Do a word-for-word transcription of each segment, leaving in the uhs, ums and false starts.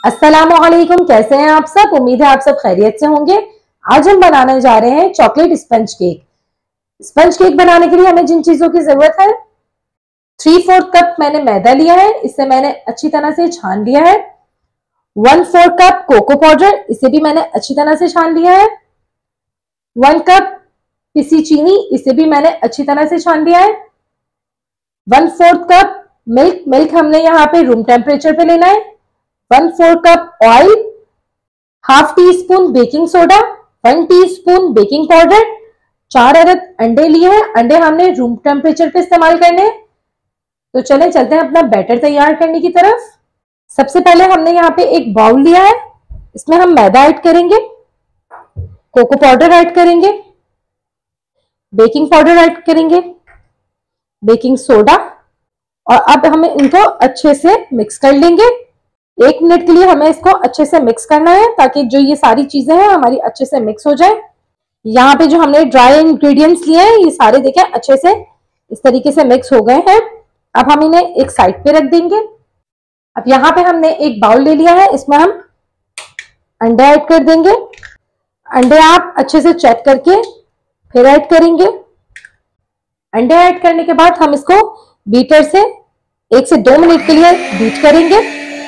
अस्सलामुअलैकुम, कैसे हैं आप सब। उम्मीद है आप सब खैरियत से होंगे। आज हम बनाने जा रहे हैं chocolate sponge cake. Sponge cake बनाने के लिए हमें जिन चीजों की जरूरत है, थ्री फोर्थ कप मैंने मैदा लिया है, इसे मैंने अच्छी तरह से छान लिया है। One fourth cup cocoa powder, इसे भी मैंने अच्छी तरह से छान लिया है। वन कप पिसी चीनी, इसे भी मैंने अच्छी तरह से छान लिया है। One fourth cup milk, milk हमने यहाँ पे रूम टेम्परेचर पे लेना है। One fourth cup oil, half tea spoon baking soda, one tea spoon baking powder, चार अदद अंडे लिए हैं। अंडे हमने रूम टेम्परेचर पे इस्तेमाल करने हैं। तो चलें चलते हैं अपना बैटर तैयार करने की तरफ। सबसे पहले हमने यहाँ पे एक बाउल लिया है, इसमें हम मैदा ऐड करेंगे, कोको पाउडर ऐड करेंगे, बेकिंग पाउडर ऐड करेंगे, बेकिंग सोडा, और अब हमें इनको अच्छे से मिक्स कर लेंगे। एक मिनट के लिए हमें इसको अच्छे से मिक्स करना है ताकि जो ये सारी चीजें हैं हमारी अच्छे से मिक्स हो जाए। यहाँ पे जो हमने ड्राई इंग्रेडिएंट्स लिए हैं ये सारे देखें अच्छे से इस तरीके से मिक्स हो गए हैं। अब हम इन्हें एक साइड पे रख देंगे। अब यहाँ पे हमने एक बाउल ले लिया है, इसमें हम अंडे ऐड कर देंगे। अंडे आप अच्छे से चेक करके फिर ऐड करेंगे। अंडे ऐड करने के बाद हम इसको बीटर से एक से दो मिनट के लिए बीट करेंगे।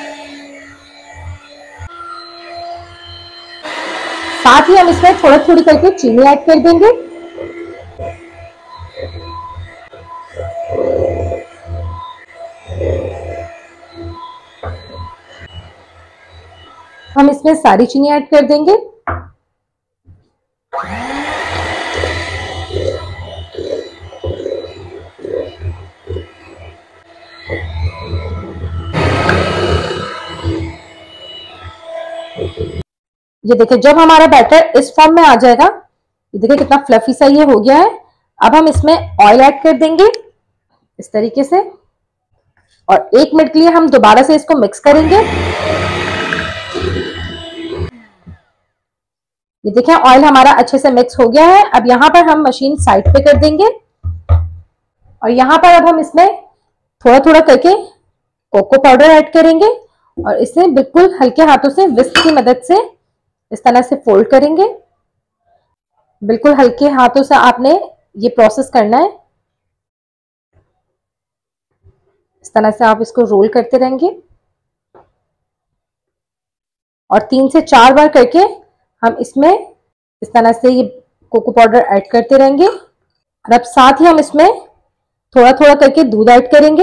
साथ ही हम इसमें थोड़ी थोड़ी करके चीनी ऐड कर देंगे। हम इसमें सारी चीनी ऐड कर देंगे। ये देखिए जब हमारा बैटर इस फॉर्म में आ जाएगा, ये देखिए कितना फ्लफी सा ये हो गया है। अब हम इसमें ऑयल ऐड कर देंगे इस तरीके से, और एक मिनट के लिए हम दोबारा से इसको मिक्स करेंगे। ये देखिए ऑयल हमारा अच्छे से मिक्स हो गया है। अब यहाँ पर हम मशीन साइड पे कर देंगे, और यहाँ पर अब हम इसमें थोड़ा थोड़ा करके कोको पाउडर ऐड करेंगे, और इसे बिल्कुल हल्के हाथों से विस्क की मदद से इस तरह से फोल्ड करेंगे। बिल्कुल हल्के हाथों से आपने ये प्रोसेस करना है। इस तरह से आप इसको रोल करते रहेंगे, और तीन से चार बार करके हम इसमें इस तरह से ये कोको पाउडर ऐड करते रहेंगे। और अब साथ ही हम इसमें थोड़ा थोड़ा करके दूध ऐड करेंगे,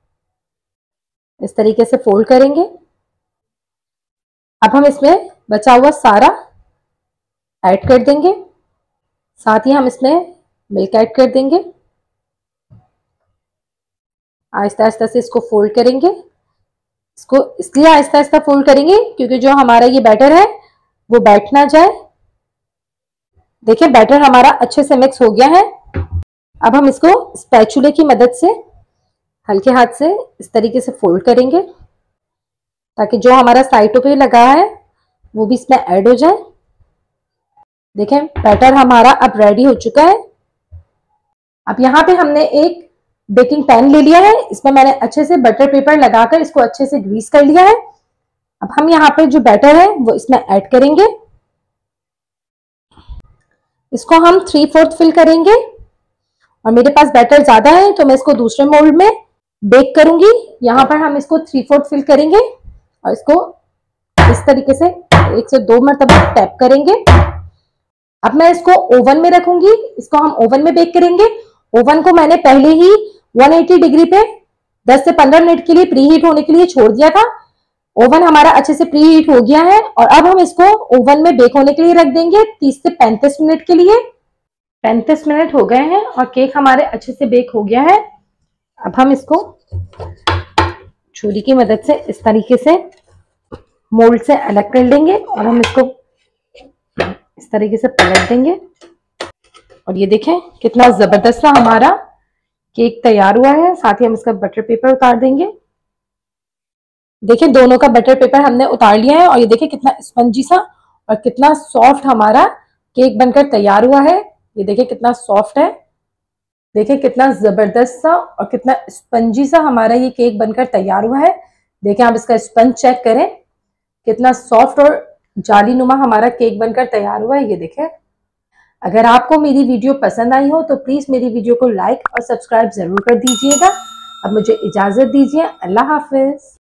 इस तरीके से फोल्ड करेंगे। अब हम इसमें बचा हुआ सारा ऐड कर देंगे। साथ ही हम इसमें मिल्क ऐड कर देंगे। आहिस्ता आहिस्ता से इसको फोल्ड करेंगे। इसको इसलिए आहिस्ता आहिस्ता फोल्ड करेंगे क्योंकि जो हमारा ये बैटर है वो बैठ ना जाए। देखिए बैटर हमारा अच्छे से मिक्स हो गया है। अब हम इसको स्पैचुले की मदद से हल्के हाथ से इस तरीके से फोल्ड करेंगे ताकि जो हमारा साइडों पे लगा है वो भी इसमें ऐड हो जाए। देखें बैटर हमारा अब रेडी हो चुका है। अब यहाँ पे हमने एक बेकिंग पैन ले लिया है, इसमें मैंने अच्छे से बटर पेपर लगाकर इसको अच्छे से ग्रीस कर लिया है। अब हम यहाँ पे जो बैटर है वो इसमें ऐड करेंगे। इसको हम थ्री फोर्थ फिल करेंगे, और मेरे पास बैटर ज्यादा है तो मैं इसको दूसरे मोल्ड में बेक करूंगी। यहाँ पर हम इसको थ्री फोर्थ फिल करेंगे और इसको इस तरीके से एक से दो मरतबा टैप करेंगे। अब मैं इसको ओवन में रखूंगी, इसको हम ओवन में बेक करेंगे। ओवन को मैंने पहले ही एक सौ अस्सी डिग्री पे दस से पंद्रह मिनट के लिए प्री हीट होने के लिए छोड़ दिया था। ओवन हमारा अच्छे से प्री हीट हो गया है, और अब हम इसको ओवन में बेक होने के लिए रख देंगे तीस से पैंतीस मिनट के लिए। पैंतीस मिनट हो गए हैं और केक हमारे अच्छे से बेक हो गया है। अब हम इसको छुरी की मदद से इस तरीके से मोल्ड से अलग कर लेंगे, और हम इसको इस तरीके से पलट देंगे। और ये देखें कितना जबरदस्त सा हमारा केक तैयार हुआ है। साथ ही हम इसका बटर पेपर उतार देंगे। देखिए दोनों का बटर पेपर हमने उतार लिया है, और ये देखिए कितना स्पंजी सा और कितना सॉफ्ट हमारा केक बनकर तैयार हुआ है। ये देखिए कितना सॉफ्ट है, देखिए कितना जबरदस्त सा और कितना स्पंजी सा हमारा ये केक बनकर तैयार हुआ है। देखिए आप इसका स्पंज चेक करें, कितना सॉफ्ट और जाली नुमा हमारा केक बनकर तैयार हुआ है, ये देखें। अगर आपको मेरी वीडियो पसंद आई हो तो प्लीज मेरी वीडियो को लाइक और सब्सक्राइब जरूर कर दीजिएगा। अब मुझे इजाजत दीजिए, अल्लाह हाफिज।